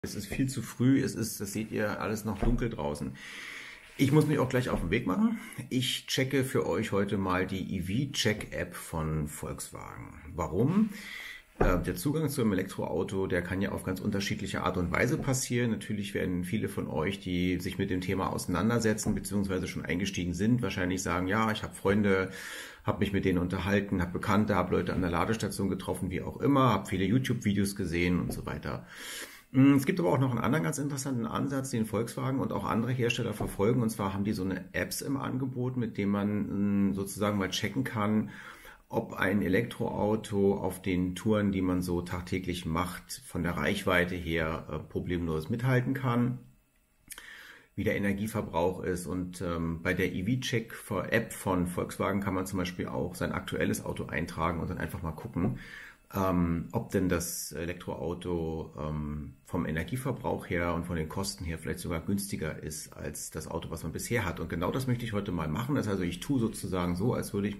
Es ist viel zu früh, das seht ihr, alles noch dunkel draußen. Ich muss mich auch gleich auf den Weg machen. Ich checke für euch heute mal die EV-Check-App von Volkswagen. Warum? Der Zugang zu einem Elektroauto, der kann ja auf ganz unterschiedliche Art und Weise passieren. Natürlich werden viele von euch, die sich mit dem Thema auseinandersetzen bzw. schon eingestiegen sind, wahrscheinlich sagen, ja, ich habe Freunde, habe mich mit denen unterhalten, habe Bekannte, habe Leute an der Ladestation getroffen, wie auch immer, habe viele YouTube-Videos gesehen und so weiter. Es gibt aber auch noch einen anderen ganz interessanten Ansatz, den Volkswagen und auch andere Hersteller verfolgen. Und zwar haben die so eine Apps im Angebot, mit denen man sozusagen mal checken kann, ob ein Elektroauto auf den Touren, die man so tagtäglich macht, von der Reichweite her problemlos mithalten kann, wie der Energieverbrauch ist. Und bei der EV-Check-App von Volkswagen kann man zum Beispiel auch sein aktuelles Auto eintragen und dann einfach mal gucken, ob denn das Elektroauto vom Energieverbrauch her und von den Kosten her vielleicht sogar günstiger ist als das Auto, was man bisher hat. Und genau das möchte ich heute mal machen. Das heißt also, ich tue sozusagen so, als würde ich,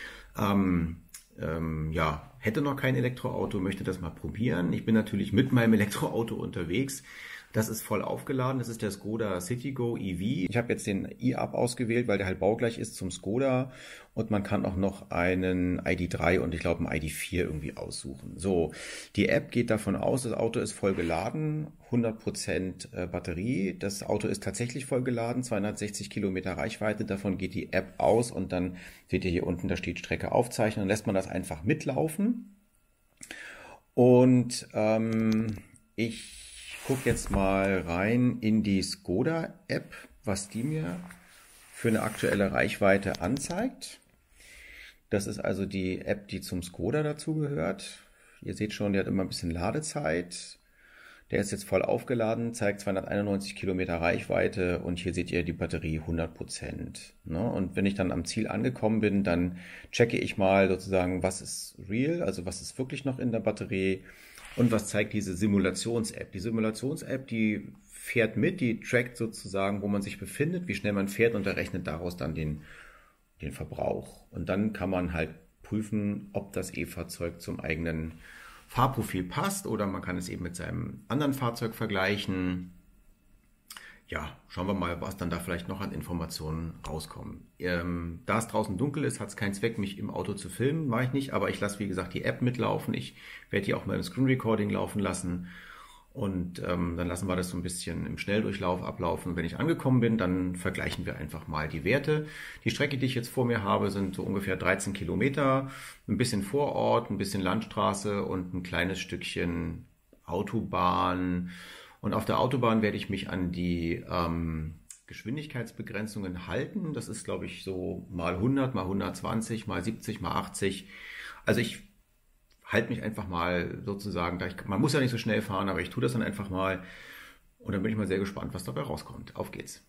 ja, hätte noch kein Elektroauto, möchte das mal probieren. Ich bin natürlich mit meinem Elektroauto unterwegs. Das ist voll aufgeladen, das ist der Skoda Citigo EV. Ich habe jetzt den e-up ausgewählt, weil der halt baugleich ist zum Skoda und man kann auch noch einen ID.3 und ich glaube einen ID.4 irgendwie aussuchen. So, die App geht davon aus, das Auto ist voll geladen, 100% Batterie. Das Auto ist tatsächlich voll geladen, 260 Kilometer Reichweite, davon geht die App aus und dann seht ihr hier unten, da steht Strecke aufzeichnen, dann lässt man das einfach mitlaufen. Und ich guck jetzt mal rein in die Skoda-App, was die mir für eine aktuelle Reichweite anzeigt. Das ist also die App, die zum Skoda dazugehört. Ihr seht schon, der hat immer ein bisschen Ladezeit. Der ist jetzt voll aufgeladen, zeigt 291 Kilometer Reichweite und hier seht ihr die Batterie 100%. Und wenn ich dann am Ziel angekommen bin, dann checke ich mal sozusagen, was ist real, also was ist wirklich noch in der Batterie. Und was zeigt diese Simulations-App? Die Simulations-App, die fährt mit, die trackt sozusagen, wo man sich befindet, wie schnell man fährt und errechnet daraus dann den Verbrauch. Und dann kann man halt prüfen, ob das E-Fahrzeug zum eigenen Fahrprofil passt oder man kann es eben mit seinem anderen Fahrzeug vergleichen. Ja, schauen wir mal, was dann da vielleicht noch an Informationen rauskommen. Da es draußen dunkel ist, hat es keinen Zweck, mich im Auto zu filmen, mache ich nicht, aber ich lasse, wie gesagt, die App mitlaufen. Ich werde hier auch mal im Screen Recording laufen lassen und dann lassen wir das so ein bisschen im Schnelldurchlauf ablaufen. Und wenn ich angekommen bin, dann vergleichen wir einfach mal die Werte. Die Strecke, die ich jetzt vor mir habe, sind so ungefähr 13 Kilometer, ein bisschen Vorort, ein bisschen Landstraße und ein kleines Stückchen Autobahn. Und auf der Autobahn werde ich mich an die Geschwindigkeitsbegrenzungen halten. Das ist, glaube ich, so mal 100, mal 120, mal 70, mal 80. Also ich halte mich einfach mal sozusagen, man muss ja nicht so schnell fahren, aber ich tue das dann einfach mal. Und dann bin ich mal sehr gespannt, was dabei rauskommt. Auf geht's.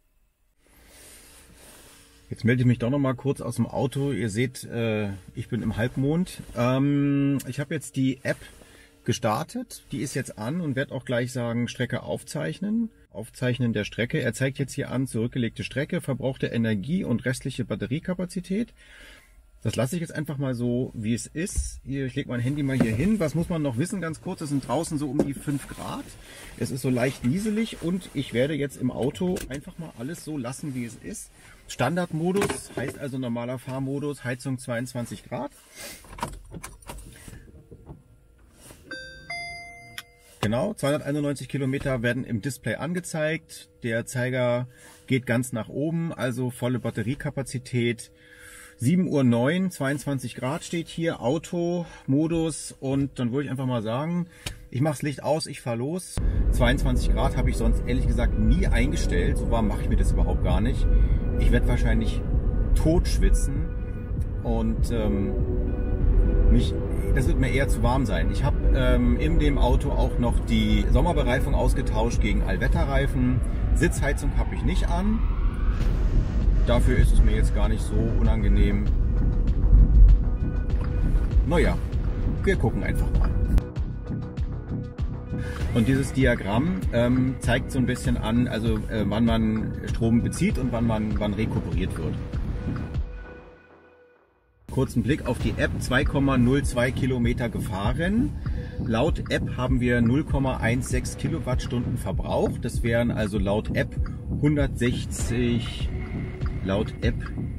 Jetzt melde ich mich doch noch mal kurz aus dem Auto. Ihr seht, ich bin im Halbmond. Ich habe jetzt die App gestartet, die ist jetzt an und werde auch gleich sagen, Strecke aufzeichnen. Aufzeichnen der Strecke. Er zeigt jetzt hier an, zurückgelegte Strecke, verbrauchte Energie und restliche Batteriekapazität. Das lasse ich jetzt einfach mal so, wie es ist. Ich lege mein Handy mal hier hin. Was muss man noch wissen, ganz kurz? Es sind draußen so um die 5 Grad. Es ist so leicht nieselig und ich werde jetzt im Auto einfach mal alles so lassen, wie es ist. Standardmodus heißt also normaler Fahrmodus, Heizung 22 Grad. Genau, 291 Kilometer werden im Display angezeigt. Der Zeiger geht ganz nach oben, also volle Batteriekapazität. 7:09 Uhr, 22 Grad steht hier, Auto-Modus und dann würde ich einfach mal sagen, ich mache das Licht aus, ich fahre los. 22 Grad habe ich sonst ehrlich gesagt nie eingestellt, so warm mache ich mir das überhaupt gar nicht. Ich werde wahrscheinlich tot schwitzen und das wird mir eher zu warm sein. Ich habe in dem Auto auch noch die Sommerbereifung ausgetauscht gegen Allwetterreifen. Sitzheizung habe ich nicht an. Dafür ist es mir jetzt gar nicht so unangenehm. Naja, wir gucken einfach mal. Und dieses Diagramm zeigt so ein bisschen an, also wann man Strom bezieht und wann rekuperiert wird. Kurzen Blick auf die App, 2,02 Kilometer gefahren. Laut App haben wir 0,16 Kilowattstunden Verbrauch. Das wären also laut App 160, laut App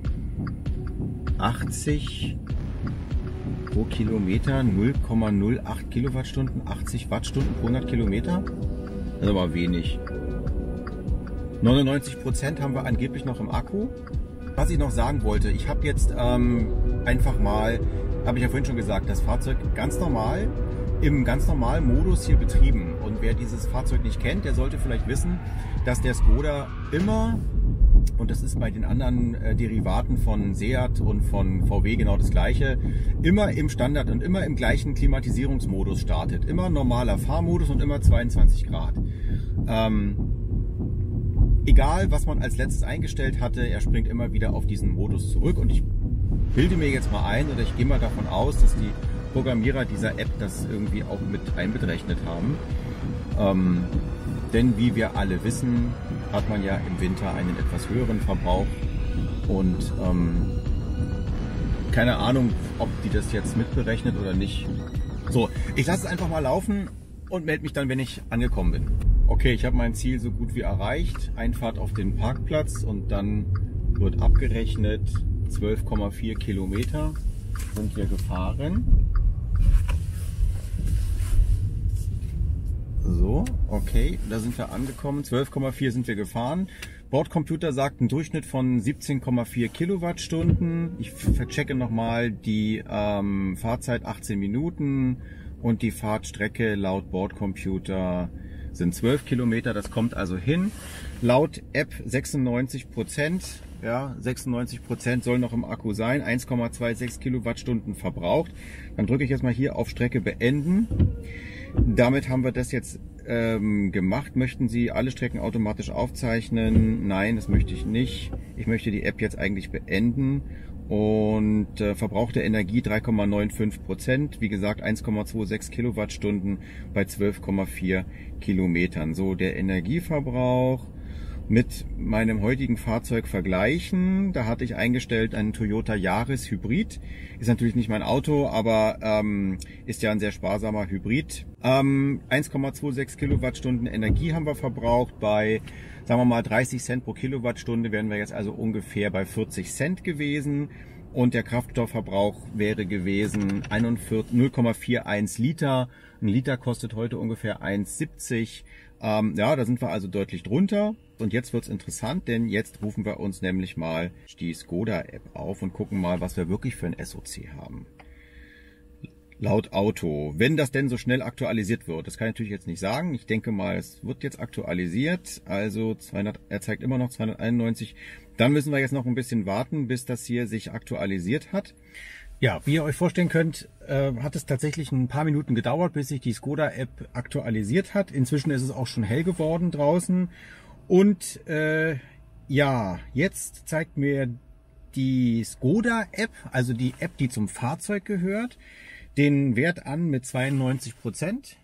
80 pro Kilometer, 0,08 Kilowattstunden, 80 Wattstunden pro 100 Kilometer. Das ist aber wenig. 99% haben wir angeblich noch im Akku. Was ich noch sagen wollte, ich habe jetzt einfach mal, habe ich ja vorhin schon gesagt, das Fahrzeug ganz normal, im ganz normalen Modus hier betrieben. Und wer dieses Fahrzeug nicht kennt, der sollte vielleicht wissen, dass der Skoda immer, und das ist bei den anderen Derivaten von Seat und von VW genau das gleiche, immer im Standard und immer im gleichen Klimatisierungsmodus startet. Immer normaler Fahrmodus und immer 22 Grad. Egal, was man als letztes eingestellt hatte, er springt immer wieder auf diesen Modus zurück. Und ich bilde mir jetzt mal ein, oder ich gehe mal davon aus, dass die Programmierer dieser App das irgendwie auch mit einberechnet haben. Denn wie wir alle wissen, hat man ja im Winter einen etwas höheren Verbrauch. Und keine Ahnung, ob die das jetzt mitberechnet oder nicht. So, ich lasse es einfach mal laufen und melde mich dann, wenn ich angekommen bin. Okay, ich habe mein Ziel so gut wie erreicht. Einfahrt auf den Parkplatz und dann wird abgerechnet. 12,4 Kilometer sind wir gefahren. So, okay, da sind wir angekommen. 12,4 sind wir gefahren. Bordcomputer sagt einen Durchschnitt von 17,4 Kilowattstunden. Ich verchecke nochmal die Fahrzeit 18 Minuten und die Fahrtstrecke laut Bordcomputer sind 12 Kilometer. Das kommt also hin. Laut App 96%. Ja, 96% soll noch im Akku sein. 1,26 Kilowattstunden verbraucht. Dann drücke ich jetzt mal hier auf Strecke beenden. Damit haben wir das jetzt gemacht. Möchten Sie alle Strecken automatisch aufzeichnen? Nein, das möchte ich nicht. Ich möchte die App jetzt eigentlich beenden. Und verbrauchte Energie 3,95%. Wie gesagt, 1,26 Kilowattstunden bei 12,4 Kilometern. So, der Energieverbrauch mit meinem heutigen Fahrzeug vergleichen. Da hatte ich eingestellt einen Toyota Yaris Hybrid. Ist natürlich nicht mein Auto, aber ist ja ein sehr sparsamer Hybrid. 1,26 Kilowattstunden Energie haben wir verbraucht. Bei, sagen wir mal, 30 Cent pro Kilowattstunde wären wir jetzt also ungefähr bei 40 Cent gewesen. Und der Kraftstoffverbrauch wäre gewesen 0,41 Liter. Ein Liter kostet heute ungefähr 1,70. Ja, da sind wir also deutlich drunter. Und jetzt wird's interessant, denn jetzt rufen wir uns nämlich mal die Skoda-App auf und gucken mal, was wir wirklich für ein SOC haben. Laut Auto, wenn das denn so schnell aktualisiert wird, das kann ich natürlich jetzt nicht sagen. Ich denke mal, es wird jetzt aktualisiert. Also er zeigt immer noch 291. Dann müssen wir jetzt noch ein bisschen warten, bis das hier sich aktualisiert hat. Ja, wie ihr euch vorstellen könnt, hat es tatsächlich ein paar Minuten gedauert, bis sich die Skoda-App aktualisiert hat. Inzwischen ist es auch schon hell geworden draußen. Und ja, jetzt zeigt mir die Skoda-App, also die App, die zum Fahrzeug gehört, den Wert an mit 92%.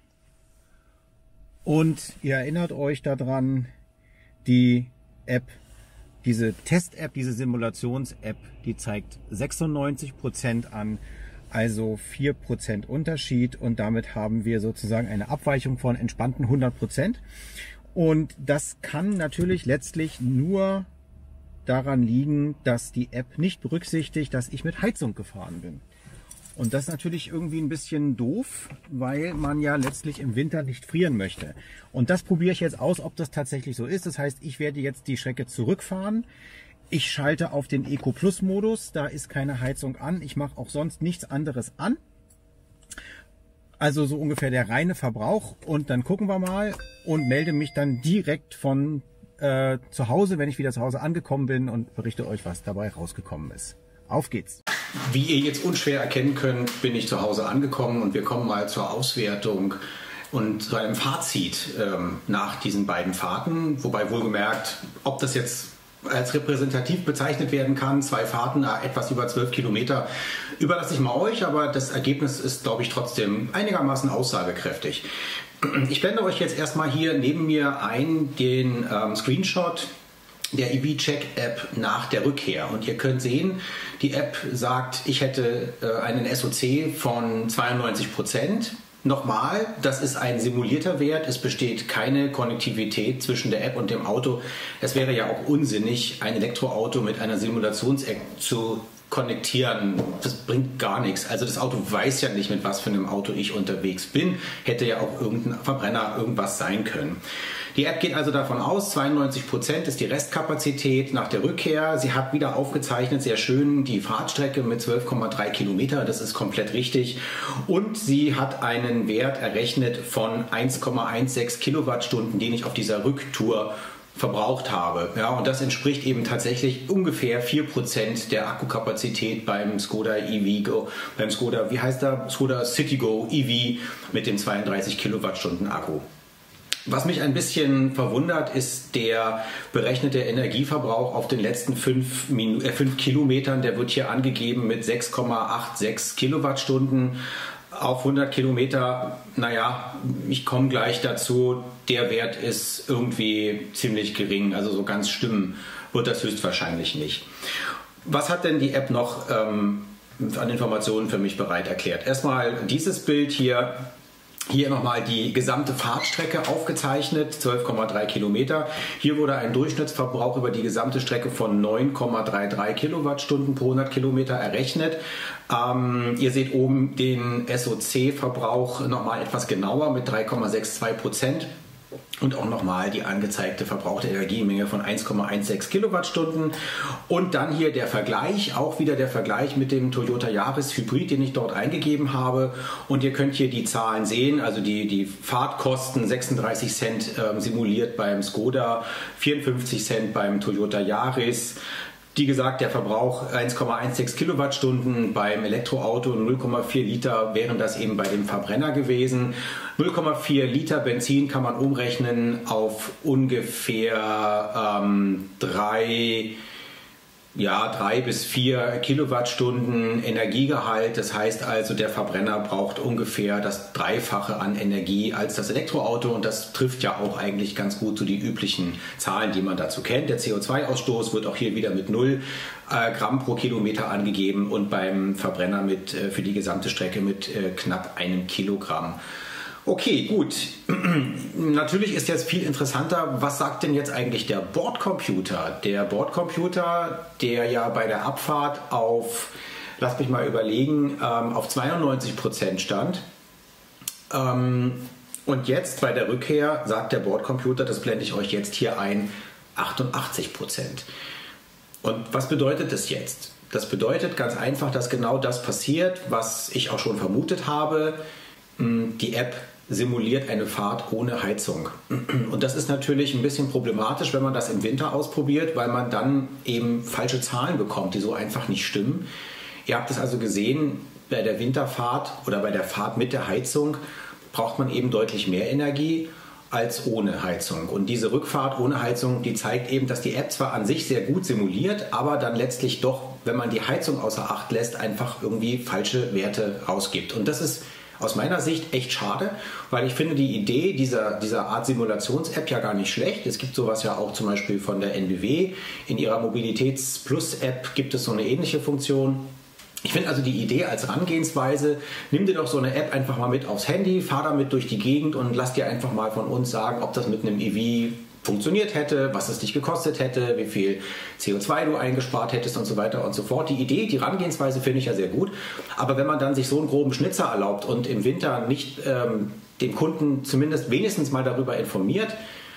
Und ihr erinnert euch daran, die App, diese Test-App, diese Simulations-App, die zeigt 96% an, also 4% Unterschied. Und damit haben wir sozusagen eine Abweichung von entspannten 100%. Und das kann natürlich letztlich nur daran liegen, dass die App nicht berücksichtigt, dass ich mit Heizung gefahren bin. Und das ist natürlich irgendwie ein bisschen doof, weil man ja letztlich im Winter nicht frieren möchte. Und das probiere ich jetzt aus, ob das tatsächlich so ist. Das heißt, ich werde jetzt die Strecke zurückfahren. Ich schalte auf den Eco Plus Modus, da ist keine Heizung an. Ich mache auch sonst nichts anderes an. Also so ungefähr der reine Verbrauch. Und dann gucken wir mal und melde mich dann direkt von zu Hause, wenn ich wieder zu Hause angekommen bin, und berichte euch, was dabei rausgekommen ist. Auf geht's! Wie ihr jetzt unschwer erkennen könnt, bin ich zu Hause angekommen und wir kommen mal zur Auswertung und zu einem Fazit nach diesen beiden Fahrten. Wobei wohlgemerkt, ob das jetzt als repräsentativ bezeichnet werden kann, 2 Fahrten, etwas über 12 Kilometer, überlasse ich mal euch, aber das Ergebnis ist, glaube ich, trotzdem einigermaßen aussagekräftig. Ich blende euch jetzt erstmal hier neben mir ein den Screenshot der EV-Check-App nach der Rückkehr. Und ihr könnt sehen, die App sagt, ich hätte einen SOC von 92%. Nochmal, das ist ein simulierter Wert. Es besteht keine Konnektivität zwischen der App und dem Auto. Es wäre ja auch unsinnig, ein Elektroauto mit einer Simulations-App zu konnektieren. Das bringt gar nichts. Also das Auto weiß ja nicht, mit was für einem Auto ich unterwegs bin. Hätte ja auch irgendein Verbrenner irgendwas sein können. Die App geht also davon aus, 92% ist die Restkapazität nach der Rückkehr. Sie hat wieder aufgezeichnet, sehr schön, die Fahrtstrecke mit 12,3 Kilometer. Das ist komplett richtig. Und sie hat einen Wert errechnet von 1,16 Kilowattstunden, den ich auf dieser Rücktour verbraucht habe. Ja, und das entspricht eben tatsächlich ungefähr 4% der Akkukapazität beim Skoda EV, beim Skoda, wie heißt der? Skoda Citigo EV mit dem 32 Kilowattstunden Akku. Was mich ein bisschen verwundert, ist der berechnete Energieverbrauch auf den letzten 5 Kilometern. Der wird hier angegeben mit 6,86 Kilowattstunden auf 100 Kilometer. Naja, ich komme gleich dazu. Der Wert ist irgendwie ziemlich gering. Also so ganz stimmen wird das höchstwahrscheinlich nicht. Was hat denn die App noch an Informationen für mich bereit erklärt? Erstmal dieses Bild hier. Hier nochmal die gesamte Fahrtstrecke aufgezeichnet, 12,3 Kilometer. Hier wurde ein Durchschnittsverbrauch über die gesamte Strecke von 9,33 Kilowattstunden pro 100 Kilometer errechnet. Ihr seht oben den SOC-Verbrauch nochmal etwas genauer mit 3,62%. Und auch nochmal die angezeigte verbrauchte Energiemenge von 1,16 Kilowattstunden. Und dann hier der Vergleich, auch wieder der Vergleich mit dem Toyota Yaris Hybrid, den ich dort eingegeben habe. Und ihr könnt hier die Zahlen sehen, also die Fahrtkosten 36 Cent simuliert beim Skoda, 54 Cent beim Toyota Yaris. Wie gesagt, der Verbrauch 1,16 Kilowattstunden beim Elektroauto, 0,4 Liter wären das eben bei dem Verbrenner gewesen. 0,4 Liter Benzin kann man umrechnen auf ungefähr 3 bis 4 Kilowattstunden Energiegehalt. Das heißt also, der Verbrenner braucht ungefähr das Dreifache an Energie als das Elektroauto. Und das trifft ja auch eigentlich ganz gut so die üblichen Zahlen, die man dazu kennt. Der CO2-Ausstoß wird auch hier wieder mit 0 Gramm pro Kilometer angegeben und beim Verbrenner für die gesamte Strecke mit knapp 1 Kilogramm. Okay, gut. Natürlich ist jetzt viel interessanter, was sagt denn jetzt eigentlich der Bordcomputer? Der Bordcomputer, der ja bei der Abfahrt auf, lasst mich mal überlegen, auf 92% stand. Und jetzt bei der Rückkehr sagt der Bordcomputer, das blende ich euch jetzt hier ein, 88%. Und was bedeutet das jetzt? Das bedeutet ganz einfach, dass genau das passiert, was ich auch schon vermutet habe. Die App simuliert eine Fahrt ohne Heizung. Und das ist natürlich ein bisschen problematisch, wenn man das im Winter ausprobiert, weil man dann eben falsche Zahlen bekommt, die so einfach nicht stimmen. Ihr habt es also gesehen, bei der Winterfahrt oder bei der Fahrt mit der Heizung braucht man eben deutlich mehr Energie als ohne Heizung. Und diese Rückfahrt ohne Heizung, die zeigt eben, dass die App zwar an sich sehr gut simuliert, aber dann letztlich doch, wenn man die Heizung außer Acht lässt, einfach irgendwie falsche Werte rausgibt. Und das ist aus meiner Sicht echt schade, weil ich finde die Idee dieser Art Simulations-App ja gar nicht schlecht. Es gibt sowas ja auch zum Beispiel von der NBW. In ihrer Mobilitäts-Plus-App gibt es so eine ähnliche Funktion. Ich finde also die Idee als Herangehensweise, nimm dir doch so eine App einfach mal mit aufs Handy, fahr damit durch die Gegend und lass dir einfach mal von uns sagen, ob das mit einem EV funktioniert hätte, was es dich gekostet hätte, wie viel CO2 du eingespart hättest und so weiter und so fort. Die Idee, die Herangehensweise finde ich ja sehr gut. Aber wenn man dann sich so einen groben Schnitzer erlaubt und im Winter nicht den Kunden zumindest wenigstens mal darüber informiert,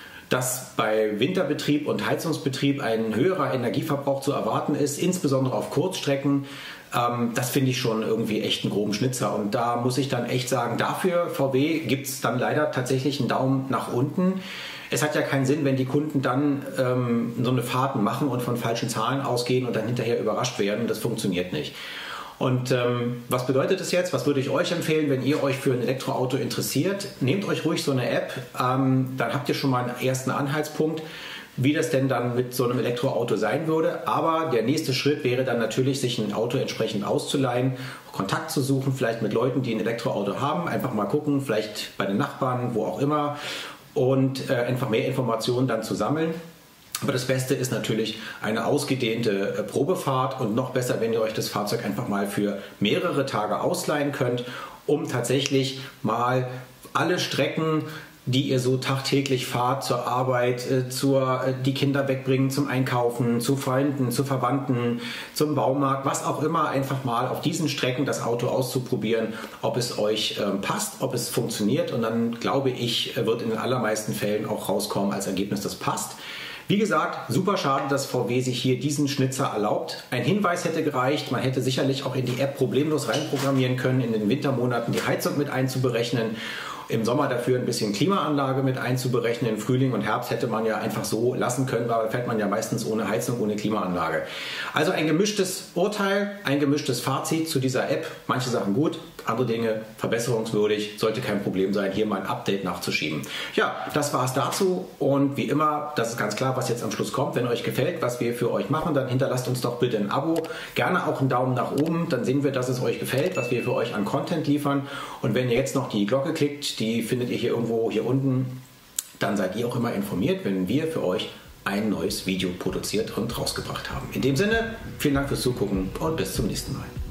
dass bei Winterbetrieb und Heizungsbetrieb ein höherer Energieverbrauch zu erwarten ist, insbesondere auf Kurzstrecken, das finde ich schon irgendwie echt einen groben Schnitzer. Und da muss ich dann echt sagen, dafür VW gibt es dann leider tatsächlich einen Daumen nach unten. Es hat ja keinen Sinn, wenn die Kunden dann so eine Fahrten machen und von falschen Zahlen ausgehen und dann hinterher überrascht werden. Das funktioniert nicht. Und was bedeutet das jetzt? Was würde ich euch empfehlen, wenn ihr euch für ein Elektroauto interessiert? Nehmt euch ruhig so eine App, dann habt ihr schon mal einen ersten Anhaltspunkt, wie das denn dann mit so einem Elektroauto sein würde. Aber der nächste Schritt wäre dann natürlich, sich ein Auto entsprechend auszuleihen, Kontakt zu suchen, vielleicht mit Leuten, die ein Elektroauto haben, einfach mal gucken, vielleicht bei den Nachbarn, wo auch immer, und einfach mehr Informationen dann zu sammeln. Aber das Beste ist natürlich eine ausgedehnte Probefahrt und noch besser, wenn ihr euch das Fahrzeug einfach mal für mehrere Tage ausleihen könnt um tatsächlich mal alle Strecken, die ihr so tagtäglich fahrt zur Arbeit, die Kinder wegbringen zum Einkaufen, zu Freunden, zu Verwandten, zum Baumarkt, was auch immer, einfach mal auf diesen Strecken das Auto auszuprobieren, ob es euch passt, ob es funktioniert, und dann glaube ich, wird in den allermeisten Fällen auch rauskommen als Ergebnis, das passt. Wie gesagt, super schade, dass VW sich hier diesen Schnitzer erlaubt. Ein Hinweis hätte gereicht, man hätte sicherlich auch in die App problemlos reinprogrammieren können, in den Wintermonaten die Heizung mit einzuberechnen. Im Sommer dafür ein bisschen Klimaanlage mit einzuberechnen. Im Frühling und Herbst hätte man ja einfach so lassen können, weil fährt man ja meistens ohne Heizung, ohne Klimaanlage. Also ein gemischtes Urteil, ein gemischtes Fazit zu dieser App. Manche Sachen gut, andere Dinge verbesserungswürdig. Sollte kein Problem sein, hier mal ein Update nachzuschieben. Ja, das war es dazu. Und wie immer, das ist ganz klar, was jetzt am Schluss kommt. Wenn euch gefällt, was wir für euch machen, dann hinterlasst uns doch bitte ein Abo. Gerne auch einen Daumen nach oben. Dann sehen wir, dass es euch gefällt, was wir für euch an Content liefern. Und wenn ihr jetzt noch die Glocke klickt, die findet ihr hier irgendwo hier unten, dann seid ihr auch immer informiert, wenn wir für euch ein neues Video produziert und rausgebracht haben. In dem Sinne, vielen Dank fürs Zugucken und bis zum nächsten Mal.